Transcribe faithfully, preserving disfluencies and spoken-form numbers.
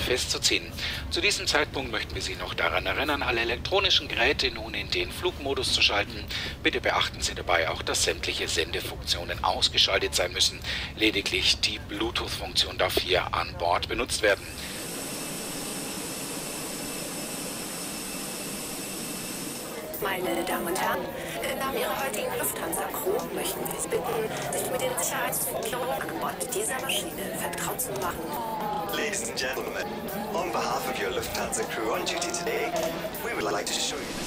festzuziehen. Zu diesem Zeitpunkt möchten wir Sie noch daran erinnern, alle elektronischen Geräte nun in den Flugmodus zu schalten. Bitte beachten Sie dabei auch, dass sämtliche Sendefunktionen ausgeschaltet sein müssen. Lediglich die Bluetooth-Funktion darf hier an Bord benutzt werden. Meine Damen und Herren, im Namen Ihrer heutigen Lufthansa-Crew möchten wir Sie bitten, sich mit den Sicherheitsvorkehrungen an Bord dieser Maschine vertraut zu machen. Ladies and gentlemen, on behalf of your Lufthansa crew on duty today, we would like to show you